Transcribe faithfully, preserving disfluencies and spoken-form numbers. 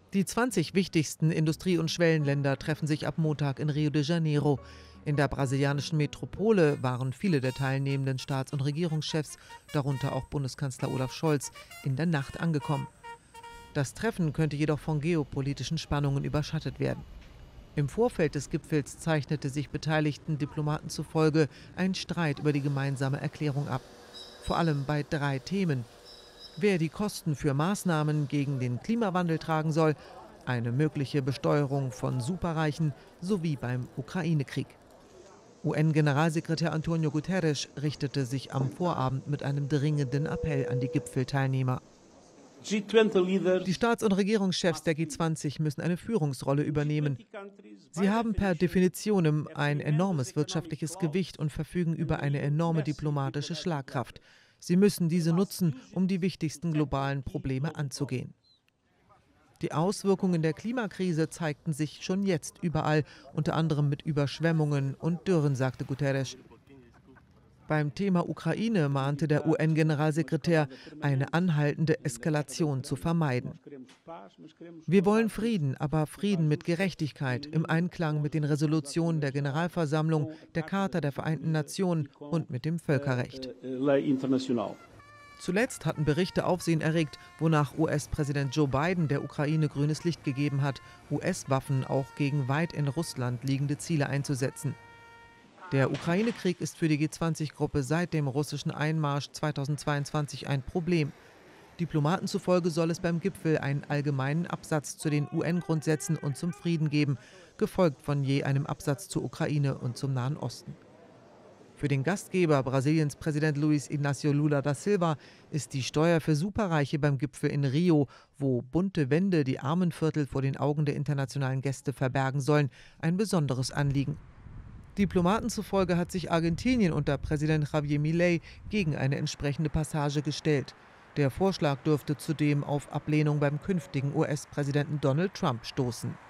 Die zwanzig wichtigsten Industrie- und Schwellenländer treffen sich ab Montag in Rio de Janeiro. In der brasilianischen Metropole waren viele der teilnehmenden Staats- und Regierungschefs, darunter auch Bundeskanzler Olaf Scholz, in der Nacht angekommen. Das Treffen könnte jedoch von geopolitischen Spannungen überschattet werden. Im Vorfeld des Gipfels zeichnete sich beteiligten Diplomaten zufolge ein Streit über die gemeinsame Erklärung ab. Vor allem bei drei Themen: Wer die Kosten für Maßnahmen gegen den Klimawandel tragen soll, eine mögliche Besteuerung von Superreichen sowie beim Ukraine-Krieg. U N-Generalsekretär Antonio Guterres richtete sich am Vorabend mit einem dringenden Appell an die Gipfelteilnehmer. Die Staats- und Regierungschefs der G zwanzig müssen eine Führungsrolle übernehmen. Sie haben per Definition ein enormes wirtschaftliches Gewicht und verfügen über eine enorme diplomatische Schlagkraft. Sie müssen diese nutzen, um die wichtigsten globalen Probleme anzugehen. Die Auswirkungen der Klimakrise zeigten sich schon jetzt überall, unter anderem mit Überschwemmungen und Dürren, sagte Guterres. Beim Thema Ukraine mahnte der U N-Generalsekretär, eine anhaltende Eskalation zu vermeiden. Wir wollen Frieden, aber Frieden mit Gerechtigkeit, im Einklang mit den Resolutionen der Generalversammlung, der Charta der Vereinten Nationen und mit dem Völkerrecht. Zuletzt hatten Berichte Aufsehen erregt, wonach U S-Präsident Joe Biden der Ukraine grünes Licht gegeben hat, U S-Waffen auch gegen weit in Russland liegende Ziele einzusetzen. Der Ukraine-Krieg ist für die G zwanzig-Gruppe seit dem russischen Einmarsch zweitausendzweiundzwanzig ein Problem. Diplomaten zufolge soll es beim Gipfel einen allgemeinen Absatz zu den U N-Grundsätzen und zum Frieden geben, gefolgt von je einem Absatz zur Ukraine und zum Nahen Osten. Für den Gastgeber, Brasiliens Präsident Luiz Inácio Lula da Silva, ist die Steuer für Superreiche beim Gipfel in Rio, wo bunte Wände die Armenviertel vor den Augen der internationalen Gäste verbergen sollen, ein besonderes Anliegen. Diplomaten zufolge hat sich Argentinien unter Präsident Javier Milei gegen eine entsprechende Passage gestellt. Der Vorschlag dürfte zudem auf Ablehnung beim künftigen U S-Präsidenten Donald Trump stoßen.